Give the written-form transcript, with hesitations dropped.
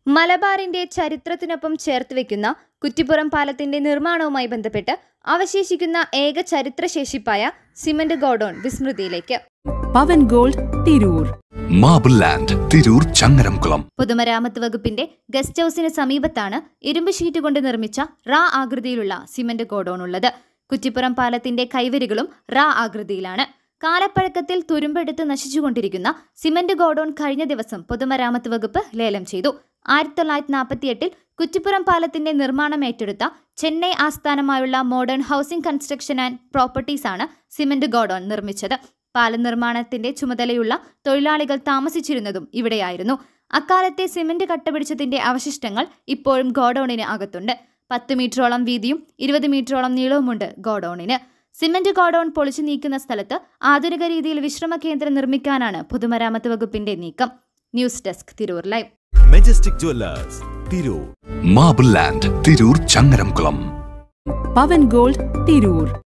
മലബാറിന്റെ ചരിത്രത്തിനൊപ്പം ചേർത്തുവെക്കുന്ന കുറ്റിപ്പുറം പാലത്തിന്റെ നിർമ്മാണവുമായി ബന്ധപ്പെട്ട് അവശേഷിക്കുന്ന ഏക ചരിത്രശേഷിപ്പായ സിമന്റ് ഗോഡൌൺ വിസ്മൃതിയിലേക്ക്. Pavan gold Tirur, marble land Tirur Changaramkulam. പൊതുമരാമത്ത് വകുപ്പിന്റെ ഗസ്റ്റ് ഹൌസിന് സമീപത്താണ് ഇരുമ്പ് ഷീറ്റ് കൊണ്ട് നിർമ്മിച്ച റാ ആകൃതിയിലുള്ള സിമന്റ് ഗോഡൌൺ ഉള്ളത്. കുറ്റിപ്പുറം പാലത്തിന്റെ കൈവരികളും റാ ആകൃതിയിലാണ്. കാലപ്പഴക്കത്തിൽ തുരുമ്പെടുത്ത് നശിച്ചുകൊണ്ടിരിക്കുന്ന സിമന്റ് ഗോഡൌൺ കഴിഞ്ഞ ദിവസം പൊതുമരാമത്ത് വകുപ്പ് ലേലം ചെയ്തു. 1948 കുറ്റിപ്പുറം പാലത്തിന്റെ നിർമ്മാണം ഏറ്റെടുത്ത ചെന്നൈ ആസ്ഥാനമായുള്ള modern housing construction and properties ആണ് സിമന്റ് ഗോഡൌൺ നിർമ്മിച്ചത്. പാലം നിർമ്മാണത്തിന്റെ ചുമതലയുള്ള തൊഴിലാളികൾ താമസിച്ചിരുന്നതും ഇവിടെയായിരുന്നു. അക്കാലത്തെ സിമന്റ് കട്ടപിടിച്ചതിന്റെ അവശിഷ്ടങ്ങൾ ഇപ്പോഴും ഗോഡൌണിന് അകത്തുണ്ട്. 10 മീറ്ററോളം വീതിയും 20 മീറ്ററോളം നീളവുമുണ്ട് ഗോഡൌണിന്. സിമന്റ് ഗോഡൌൺ പൊളിച്ചു നീക്കുന്ന സ്ഥലത്ത് ആധുനിക രീതിയിൽ വിശ്രമ കേന്ദ്രം നിർമ്മിക്കാനാണ് പൊതുമരാമത്ത് വകുപ്പിന്റെ നീക്കം. News desk Tirur live. Majestic jewellers Tirur, marble land Tirur Changaramkulam. Pavan gold Tirur.